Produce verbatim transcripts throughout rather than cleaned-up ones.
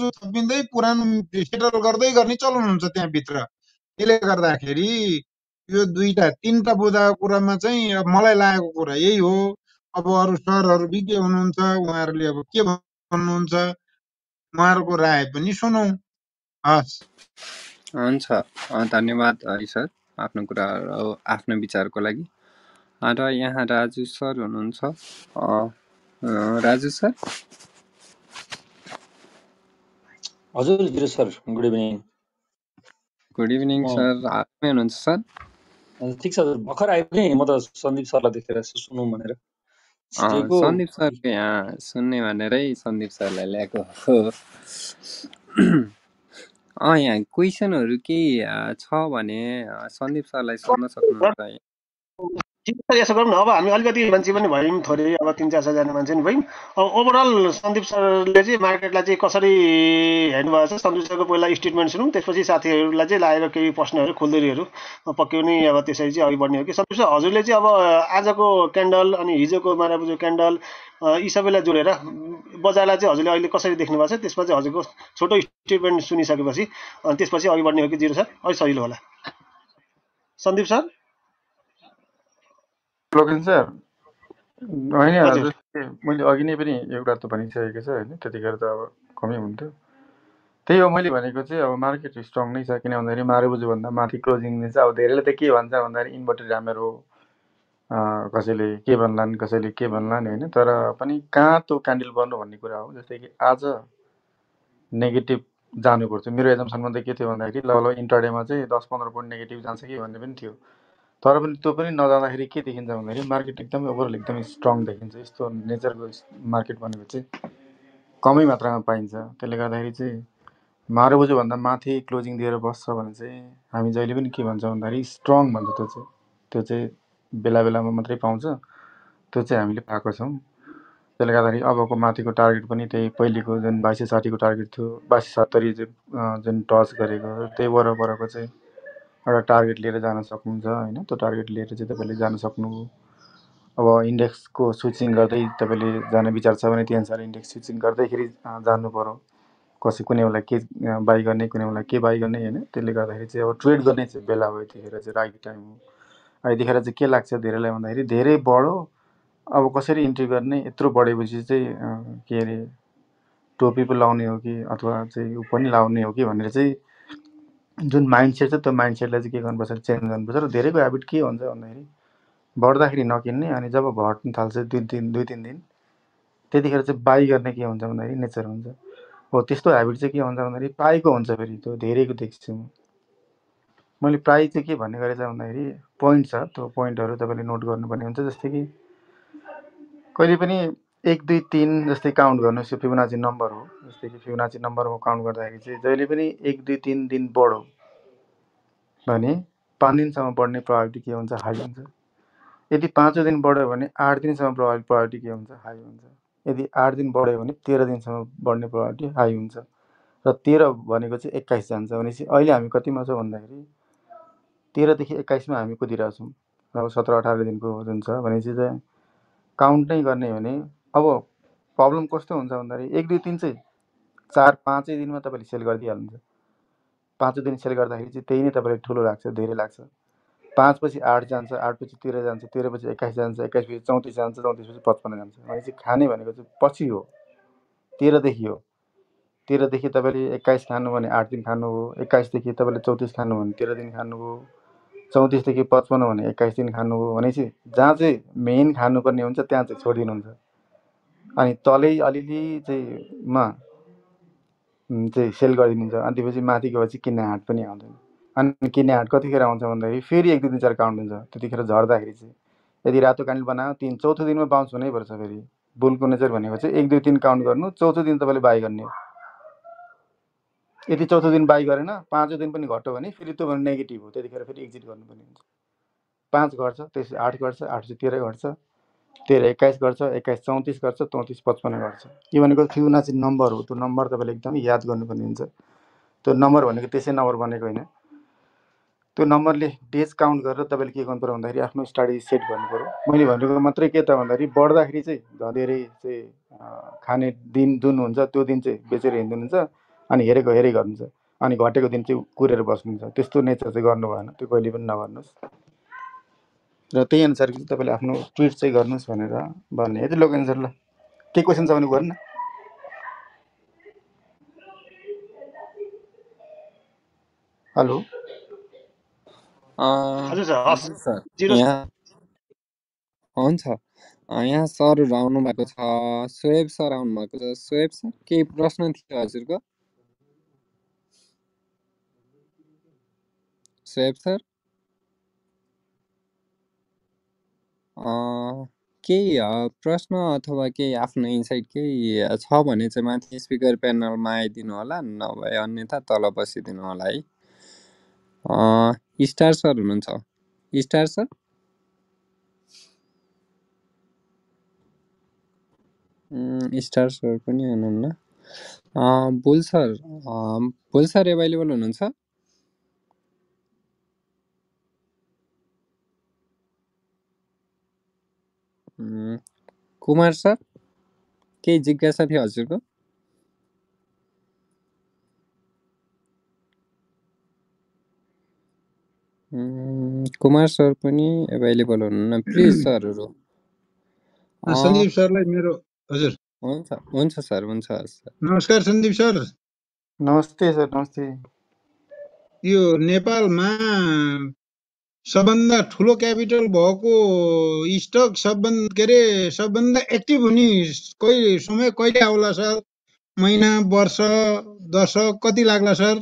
बोजू थपिँदै पुरानो सेटल गर्दै गर्ने चलन हुन्छ त्यहाँभित्र। त्यसले गर्दाखेरि यो दुईटा तिनवटा बुदाको कुरामा चाहिँ अब मलाई लागेको कुरा यही हो। अब अरू सरहरू विज्ञ हुनुहुन्छ, उहाँहरूले अब के भन्नुहुन्छ उहाँहरूको राय पनि सुनौँ। हस् हुन्छ, धन्यवाद हरि सर आफ्नो कुरा आफ्नो विचारको लागि। र यहाँ राजु सर हुनुहुन्छ। राजु सर। हजुर zero sir, good evening. Good evening sir, हालमै हुनुहुन्छ सर? ठिक छ, भर्खर आइपुगेँ। म त सन्दीप सरलाई देखेर सुनौँ भनेर छिटेको। सन्दीप सरको यहाँ सुन्ने भनेरै सन्दीप सरलाई ल्याएको हो। अँ यहाँ क्वेसनहरू केही छ भने सन्दीप सरलाई सोध्न सक्नुहुन्छ। ठिक छ, यसो गरौँ न। अब हामी अलिकति मान्छे पनि भयौँ थोरै, अब तिन चार सयजना मान्छे नि भयौँ। अब ओभरअल सन्दीप सरले चाहिँ मार्केटलाई चाहिँ कसरी हेर्नुभएको छ, सन्दीप सरको पहिला स्टेटमेन्ट सुनौँ, त्यसपछि साथीहरूलाई चाहिँ लाएर केही प्रश्नहरू खुल्दरीहरू पक्याउने, अब त्यसरी चाहिँ अघि बढ्ने हो कि। सन्दीप सर, हजुरले चाहिँ अब आजको क्यान्डल अनि हिजोको माराबुजो क्यान्डल यी सबैलाई जोडेर बजारलाई चाहिँ हजुरले अहिले कसरी देख्नु भएको छ, त्यसमा चाहिँ हजुरको छोटो स्टेटमेन्ट सुनिसकेपछि अनि त्यसपछि अघि बढ्ने हो कि जिरो सर? अलिक सजिलो होला। सन्दीप सर। लोकेन सर, होइन हजुर, मैले अघि नै पनि एउटा त भनिसकेको छ होइन, त्यतिखेर त अब कमै हुन्थ्यो। त्यही हो मैले भनेको चाहिँ अब मार्केट स्ट्रङ नै छ। किन भन्दाखेरि मारुबुजूभन्दा माथि क्लोजिङ चाहिँ अब धेरैले त के भन्छ भन्दाखेरि इन्भर्टेड रामेरो, कसैले के भन्लान् कसैले के भन्लान् होइन। तर पनि कहाँ त्यो क्यान्डल बन्नु भन्ने कुरा हो। जस्तै कि आज नेगेटिभ जानुपर्छ। मेरो एजम्सनमा त के थियो भन्दाखेरि ल ल इन्ट्राडेमा चाहिँ दस पन्ध्र पोइन्ट नेगेटिभ जान्छ कि भन्ने पनि थियो। तर पनि त्यो पनि नजाँदाखेरि के देखिन्छ भन्दाखेरि मार्केट एकदमै ओभरअल एकदमै स्ट्रङ देखिन्छ। यस्तो नेचरको मार्केट भनेको चाहिँ कमै मात्रामा पाइन्छ। त्यसले गर्दाखेरि चाहिँ मारुबुजूभन्दा माथि क्लोजिङ दिएर बस्छ भने चाहिँ हामी जहिले पनि के भन्छ भन्दाखेरि स्ट्रङ भन्छ। त्यो चाहिँ त्यो चाहिँ बेला बेलामा मात्रै पाउँछ, त्यो चाहिँ हामीले पाएको छौँ। त्यसले गर्दाखेरि अबको माथिको टार्गेट पनि त्यही पहिलेको जुन बाइस सय साठीको टार्गेट थियो, बाइस सय सत्तरी जुन टच गरेको त्यही वरपरको चाहिँ एउटा टार्गेट लिएर जान सक्नुहुन्छ होइन। त्यो टार्गेट लिएर चाहिँ तपाईँले जान सक्नु। अब इन्डेक्सको स्विचिङ गर्दै तपाईँले जाने विचार छ भने त्यही अनुसार इन्डेक्स स्विचिङ गर्दैखेरि जानु पर्यो। कसै कुनै बेला के बाई गर्ने, कुनै बेला के बाई गर्ने होइन। त्यसले गर्दाखेरि चाहिँ अब ट्रेड गर्ने चाहिँ बेला हो, यतिखेर चाहिँ राइट टाइम हो। यतिखेर चाहिँ के लाग्छ धेरैलाई भन्दाखेरि धेरै बढो, अब कसरी इन्ट्री गर्ने, यत्रो बढेपछि चाहिँ के अरे टोपी पो लाउने हो कि अथवा चाहिँ ऊ पनि लाउने हो कि भनेर चाहिँ जुन माइन्डसेट छ त्यो माइन्डसेटलाई चाहिँ के गर्नुपर्छ, चेन्ज गर्नुपर्छ। र धेरैको ह्याबिट के हुन्छ भन्दाखेरि बढ्दाखेरि नकिन्ने, अनि जब घट्नु थाल्छ दुई दिन दुई तिन दिन त्यतिखेर चाहिँ बाई गर्ने के हुन्छ भन्दाखेरि नेचर हुन्छ। हो त्यस्तो ह्याबिट चाहिँ के हुन्छ भन्दाखेरि प्रायको हुन्छ। फेरि त्यो धेरैको देख्छु म। मैले प्राय चाहिँ के भन्ने गरेछ भन्दाखेरि पोइन्ट छ, त्यो पोइन्टहरू तपाईँले नोट गर्नुपर्ने हुन्छ। जस्तै कि कहिले पनि एक दुई तिन जस्तै काउन्ट गर्नुहोस्, यो फिबोनाची नम्बर हो। जस्तै कि फिबोनाची नम्बरमा काउन्ट गर्दाखेरि चाहिँ जहिले पनि एक दुई तिन दिन बढो भने पाँच दिनसम्म बढ्ने प्रोबेबिलिटी के हुन्छ, हाई हुन्छ। यदि पाँचौँ दिन बढ्यो भने आठ दिनसम्म प्रोबेबिलिटी के हुन्छ, हाई हुन्छ। यदि आठ दिन बढ्यो भने तेह्र दिनसम्म बढ्ने प्रोबेबिलिटी हाई हुन्छ। र तेह्र भनेको चाहिँ एक्काइस जान्छ भनेपछि अहिले हामी कतिमा छौँ भन्दाखेरि तेह्रदेखि एक्काइसमा हामी कुदिरहेछौँ। अब सत्र अठार दिनको जुन छ भनेपछि चाहिँ काउन्ट नै गर्ने हो भने अब प्रब्लम कस्तो हुन्छ भन्दाखेरि एक दुई तिन चाहिँ चार पाँचै दिनमा तपाईँले सेल गरिदिइहाल्नुहुन्छ। पाँचौँ दिन सेल गर्दाखेरि चाहिँ त्यही नै तपाईँलाई ठुलो लाग्छ, धेरै लाग्छ। पाँच पछि आठ जान्छ, आठ पछि तेह्र जान्छ, तेह्र पछि एक्काइस जान्छ, एक्काइस पछि चौतिस जान्छ, चौतिस पछि पचपन्न जान्छ भनेपछि खाने भनेको चाहिँ पछि हो, तेह्रदेखि हो। तेह्रदेखि तपाईँले एक्काइस खानु भने आठ दिन खानु हो, एक्काइसदेखि तपाईँले चौतिस खानु भने तेह्र दिन खानु हो, चौतिसदेखि पचपन्न भने एक्काइस दिन खानु हो भनेपछि जहाँ चाहिँ मेन खानुपर्ने हुन्छ त्यहाँ चाहिँ छोडिदिनुहुन्छ। अनि तलै अलिअलि चाहिँ मा चाहिँ सेल गरिदिनुहुन्छ। अनि त्यसपछि माथि गएपछि किन्ने हाट पनि आउँदैन। अनि किन्ने हाट कतिखेर आउँछ भन्दाखेरि फेरि एक दुई दिन चार काउन्ट हुन्छ। त्यतिखेर झर्दाखेरि चाहिँ यदि रातो क्यान्डल बनायो तिन चौथो दिनमा बााउन्स हुनैपर्छ। फेरि बुलको नेचर भनेको चाहिँ एक दुई तिन काउन्ट गर्नु, चौथो दिन तपाईँले बाई गर्ने हो। यदि चौथो दिन बाई गरेन, पाँचौँ दिन पनि घट्यो भने फेरि त्यो भने नेगेटिभ हो। त्यतिखेर फेरि एक्जिट गर्नुपर्ने हुन्छ। पाँच घट्छ, त्यसपछि आठ घट्छ, आठ चाहिँ तेह्र घट्छ, तेह्र एक्काइस गर्छ, एक्काइस चौतिस गर्छ, चौतिस पचपन्न गर्छ। यो भनेको फिबोनाची नम्बर हो। त्यो नम्बर तपाईँले एकदमै याद गर्नुपर्ने हुन्छ। त्यो नम्बर भनेको त्यसै नम्बर बनेको होइन। त्यो नम्बरले डेज काउन्ट गरेर तपाईँले के गर्नु पर्यो भन्दाखेरि आफ्नो स्ट्राटेजी सेट गर्नु पर्यो। मैले भनेको मात्रै के त भन्दाखेरि बढ्दाखेरि चाहिँ धेरै चाहिँ खाने दिन जुन हुन्छ त्यो दिन चाहिँ बेचेर हिँड्नुहुन्छ, अनि हेरेको हेरै गर्नुहुन्छ, अनि घटेको दिन चाहिँ कुरेर बस्नुहुन्छ। त्यस्तो नेचर चाहिँ गर्नु भएन, त्यो कहिले पनि नगर्नुहोस्। र त्यही अनुसार चाहिँ तपाईँले आफ्नो ट्रिट चाहिँ गर्नुहोस् भनेर भन्ने। यति लोक एन्सर। ल के क्वेसन छ भने गर्नु न। हेलो हजुर सर, हस् हजुर सर, जिरो यहाँ हुन्छ। यहाँ सरहरू आउनु भएको छ, सोएब सर आउनु भएको छ। सोएब सर केही प्रश्न थियो हजुरको? सोएब सर केही प्रश्न अथवा केही आफ्नो इन्साइट केही छ भने चाहिँ माथि स्पिकर प्यानलमा आइदिनु होला, नभए अन्यथा तल बसिदिनु होला है। स्टार सर हुनुहुन्छ? स्टार सर स्टार सर पनि हुनुहुन्न। Bull sir bull sir available हुनुहुन्छ? कुमार सर केही जिज्ञासा थियो हजुरको? कुमार सर पनि एभाइलेबल हुनुहुन्न। प्लिज सरहरू। सन्दीप सरलाई मेरो हजुर हुन्छ हुन्छ सर, हुन्छ सर। नमस्कार सन्दीप सर। नमस्ते सर, नमस्ते। यो नेपालमा सबभन्दा ठुलो क्यापिटल भएको स्टक सबभन्दा के अरे सबभन्दा एक्टिभ हुने कहिले समय कहिले आउला सर? महिना, वर्ष, दशक कति लाग्ला सर?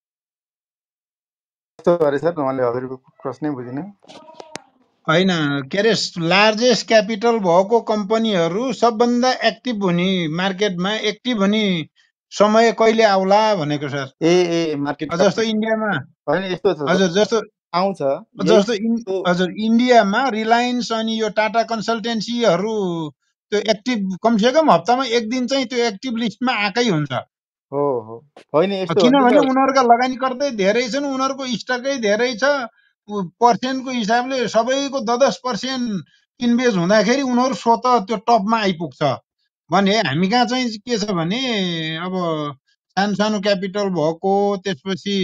कस्तो गरे सर, उहाँले हजुरको प्रश्नै बुझिनँ। होइन के अरे लार्जेस्ट क्यापिटल भएको कम्पनीहरू सबभन्दा एक्टिभ हुने मार्केटमा एक्टिभ हुने समय कहिले आउला भनेको सर। ए ए मार्केट जस्तो इन्डियामा होइन यस्तो छ हजुर, जस्तो आउँछ जस्तो हजुर इन्डियामा रिलायन्स अनि यो टाटा कन्सल्टेन्सीहरू त्यो एक्टिभ कमसेकम हप्तामा एक दिन चाहिँ त्यो एक्टिभ लिस्टमा आएकै हुन्छ। हो हो होइन यस्तो किनभने उनीहरूका लगानीकर्ता धेरै छन्, उनीहरूको स्टकै धेरै छ, पर्सेन्टको हिसाबले सबैको दस दस पर्सेन्ट किनबेच हुँदाखेरि उनीहरू स्वत त्यो टपमा आइपुग्छ भने हामी कहाँ चाहिँ के छ भने अब सानो सानो क्यापिटल भएको, त्यसपछि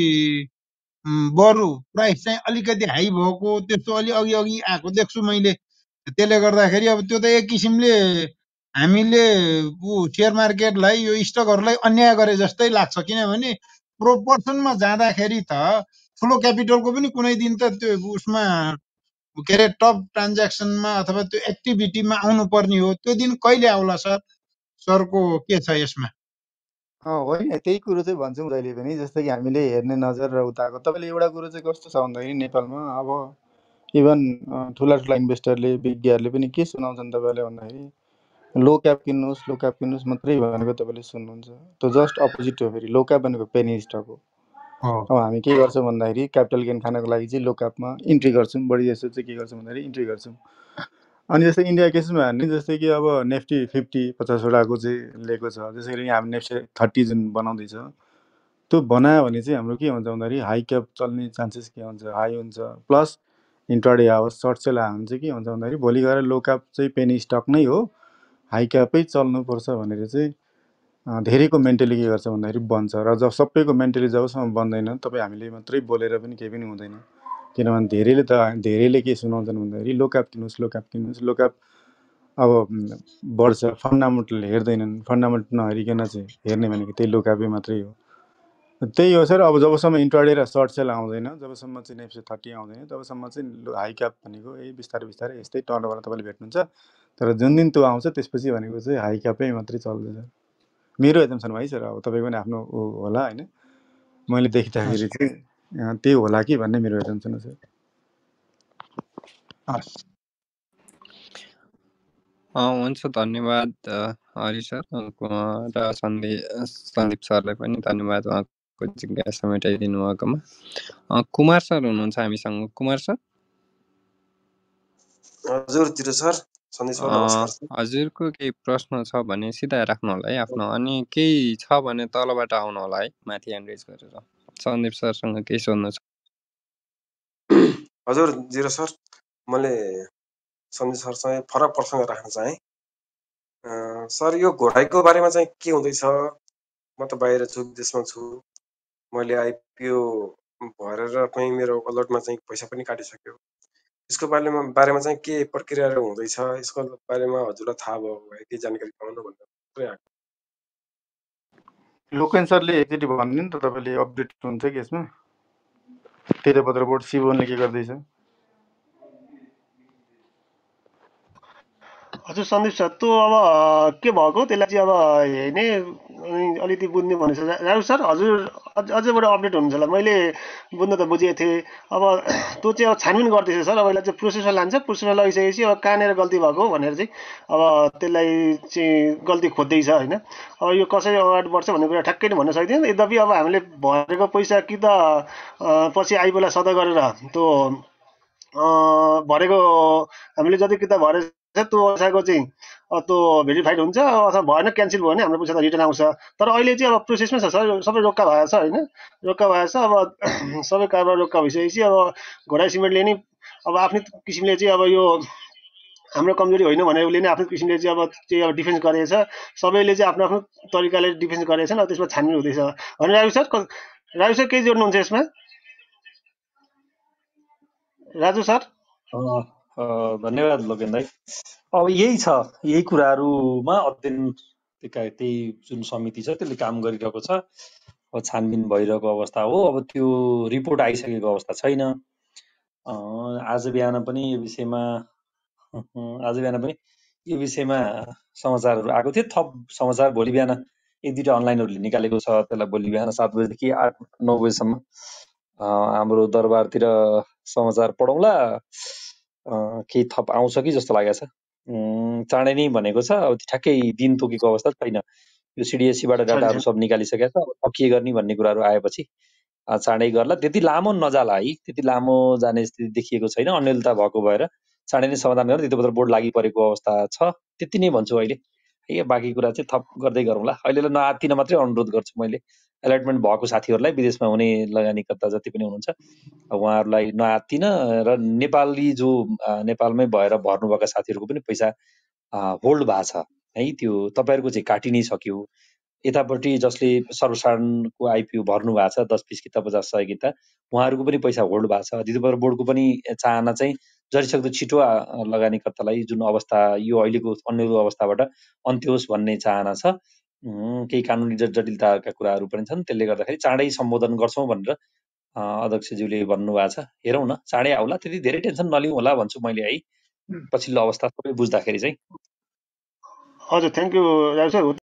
बरु प्राइस चाहिँ अलिकति हाई भएको, त्यस्तो अलि अघि अघि आएको देख्छु मैले। त्यसले गर्दाखेरि अब त्यो त एक किसिमले हामीले ऊ सेयर मार्केटलाई यो स्टकहरूलाई अन्याय गरे जस्तै लाग्छ। किनभने प्रोपोर्सनमा जाँदाखेरि त ठुलो क्यापिटलको पनि कुनै दिन त त्यो उसमा के अरे टप ट्रान्ज्याक्सनमा अथवा त्यो एक्टिभिटीमा आउनु पर्ने हो। त्यो दिन कहिले आउला सर? सरको के छ यसमा? होइन त्यही कुरो चाहिँ भन्छौँ जहिले पनि, जस्तो कि हामीले हेर्ने नजर र उताको। तपाईँले एउटा कुरो चाहिँ कस्तो छ भन्दाखेरि नेपालमा अब इभन ठुला ठुला इन्भेस्टरले विज्ञहरूले पनि के सुनाउँछन् तपाईँले भन्दाखेरि लो क्याप किन्नुहोस्, लो क्याप किन्नुहोस् मात्रै भनेको तपाईँले सुन्नुहुन्छ। त्यो जस्ट अपोजिट हो। फेरि लो क्याप भनेको पेनी स्टक हो। अब हामी के गर्छौँ भन्दाखेरि क्यापिटल गेन खानको लागि चाहिँ लो क्यापमा इन्ट्री गर्छौँ। बढी जस्तो चाहिँ के गर्छौँ भन्दाखेरि इन्ट्री गर्छौँ। अनि जस्तै इन्डिया केसमा हाल्ने, जस्तै कि अब नेफ्टी फिफ्टी पचासवटाको चाहिँ लिएको छ, जसरी कि हामी नेप्से थर्टी जुन बनाउँदैछ, त्यो बनायो भने चाहिँ हाम्रो के हुन्छ भन्दाखेरि हाई क्याप चल्ने चान्सेस के हुन्छ, हाई हुन्छ। Plus intraday hours short sell आयो भने चाहिँ के हुन्छ भन्दाखेरि भोलि गएर लो क्याप चाहिँ पेनी स्टक नै हो, हाई क्यापै चल्नुपर्छ भनेर चाहिँ धेरैको मेन्टली के गर्छ भन्दाखेरि बन्छ। र जब सबैको मेन्टली जबसम्म बन्दैन, तपाईँ हामीले मात्रै बोलेर पनि केही पनि हुँदैन। किनभने धेरैले त धेरैले के सुनाउँछन् भन्दाखेरि लो क्याप किन्नुहोस्, लो क्याप किन्नुहोस्, लो क्याप अब बढ्छ। फन्डामेन्टल हेर्दैनन्, फन्डामेन्टल नहेरिकन चाहिँ हेर्ने भनेको त्यही लो क्यापै मात्रै हो। त्यही हो सर। अब जबसम्म इन्ट्राडे र सर्ट सेल आउँदैन, जबसम्म चाहिँ नेप्से थर्टी आउँदैन, तबसम्म चाहिँ हाई क्याप भनेको यही बिस्तारै बिस्तारै यस्तै टर्नओभर तपाईँले भेट्नुहुन्छ। तर जुन दिन त्यो आउँछ त्यसपछि भनेको चाहिँ हाई क्यापै मात्रै चल्दैछ। मेरो एजम्सन है सर। अब तपाईँको पनि आफ्नो होला होइन, मैले देखिँदाखेरि चाहिँ त्यही होला कि भन्ने मेरो एजम्सन हो सर। हुन्छ, धन्यवाद हरि सर र सन्दीप सन्दीप सरलाई पनि धन्यवाद उहाँको जिज्ञासा मेटाइदिनु भएकोमा। कुमार सर हुनुहुन्छ हामीसँग? कुमार सर हजुर जिरो सर, सन्दीप सर नमस्कार सर। हजुरको केही प्रश्न छ भने सिधा राख्नु होला है आफ्नो, अनि केही छ भने तलबाट आउनु होला है माथि ह्यान्ड रेज गरेर। सन्दीप सरसँग केही सोध्नु छ? हजुर जिरो सर, मैले सन्दीप सरसँग फरक प्रसङ्ग राख्न चाहेँ। सर यो घोडाइको बारेमा चाहिँ के हुँदैछ, म त बाहिर छु, विदेशमा छु। मैले आइपिओ भरेर पनि मेरो अलर्टमा चाहिँ पैसा पनि काटिसक्यो। यसको बारेमा बारेमा चाहिँ के प्रक्रियाहरू हुँदैछ, यसको बारेमा हजुरलाई थाहा भयो भए केही जानकारी पाउनु भन्दा लोकेन सरले एकचोटि भन्नु नि त, तपाईँले अपडेट हुन्छ कि यसमा? तेह्रपत्र बोर्ड सिबोनले के गर्दैछ? हजुर सन्दीप सर, त्यो अब के भएको त्यसलाई चाहिँ अब हेर्ने अनि अलिकति बुझ्ने भनेछ राजु सर। हजुर अझ अझै बडो अपडेट हुनुहुन्छ होला। मैले बुझ्न त बुझेको थिएँ। अब त्यो चाहिँ अब छानबिन गर्दैछ सर। अब यसलाई चाहिँ प्रोसेसमा लान्छ, प्रोसेसमा लगिसकेपछि अब कहाँनिर गल्ती भएको भनेर चाहिँ अब त्यसलाई चाहिँ गल्ती खोज्दैछ होइन। अब यो कसरी अगाडि बढ्छ भन्ने कुरा ठ्याक्कै नै भन्न सक्दैन। यद्यपि अब हामीले भरेको पैसा कि त पछि आइबेला सदा गरेर त्यो भरेको हामीले जति किताब भरेछ त्यो अनुसारको चाहिँ त्यो भेरिफाइड हुन्छ, अथवा भएन क्यान्सल भयो भने हाम्रो पैसा त रिटर्न आउँछ। तर अहिले चाहिँ अब प्रोसेसमै छ सर, सबै रोक्का भएको छ होइन, रोक्का भएको छ। अब सबै कारोबार रोक्का भइसकेपछि अब घोडा सिमेन्टले नि अब आफ्नै किसिमले चाहिँ अब यो हाम्रो कमजोरी होइन भनेर उसले नै आफ्नो किसिमले चाहिँ अब चाहिँ अब डिफेन्स गरेछ। सबैले चाहिँ आफ्नो आफ्नो तरिकाले डिफेन्स गरेछन्। अब त्यसमा छानबिन हुँदैछ होइन राजु सर। राजु सर केही जोड्नुहुन्छ यसमा? राजु सर धन्यवाद लोकेन दाइ। अब यही छ, यही कुराहरूमा अध्ययन त्यही जुन समिति छ त्यसले काम गरिरहेको छ। अब छानबिन भइरहेको अवस्था हो। अब त्यो रिपोर्ट आइसकेको अवस्था छैन। आज बिहान पनि यो विषयमा आज बिहान पनि यो विषयमा समाचारहरू आएको थियो। थप समाचार भोलि बिहान एक दुईवटा अनलाइनहरूले निकालेको छ। त्यसलाई भोलि बिहान सात बजेदेखि आठ नौ बजीसम्म हाम्रो दरबारतिर समाचार पढौँला। केही थप आउँछ कि जस्तो लागेको छ। चाँडै नै भनेको छ। अब ठ्याक्कै दिन तोकेको अवस्था छैन। यो सिडिएससीबाट डाटाहरू सब निकालिसकेको छ। अब के गर्ने भन्ने कुराहरू आएपछि चाँडै गर्ला। त्यति लामो नजाला है, त्यति लामो जाने स्थिति देखिएको छैन। अन्यलता भएको भएर चाँडै नै समाधान गरेर त्यतिपत्र बोर्ड लागि परेको अवस्था छ। त्यति नै भन्छु अहिले। है बाँकी कुरा चाहिँ थप गर्दै गरौँला। अहिलेलाई नआत्तिन मात्रै अनुरोध गर्छु मैले। एलर्टमेन्ट भएको साथीहरूलाई, विदेशमा हुने लगानीकर्ता जति पनि हुनुहुन्छ उहाँहरूलाई नआत्तिन र नेपाली जो नेपालमै भएर भर्नुभएका साथीहरूको पनि पैसा होल्ड भएको छ है, त्यो तपाईँहरूको चाहिँ काटि नै सक्यो। यतापट्टि जसले सर्वसाधारणको आइपिओ भर्नु भएको छ दस बिस किता पचास सय किता, उहाँहरूको पनि पैसा होल्ड भएको छ। द्वितीय बोर्डको पनि चाहना चाहिँ जतिसक्दो छिटो लगानीकर्तालाई जुन अवस्था यो अहिलेको अन्य अवस्थाबाट अन्त्य होस् भन्ने चाहना छ। केही कानुनी जटिलताका कुराहरू पनि छन्, त्यसले गर्दाखेरि चाँडै सम्बोधन गर्छौँ भनेर अध्यक्षज्यूले भन्नुभएको छ। हेरौँ न, चाँडै आउला। त्यति धेरै टेन्सन नलिउँ होला भन्छु मैले है, पछिल्लो अवस्था सबै बुझ्दाखेरि चाहिँ। हजुर थ्याङ्क यू राजु सर।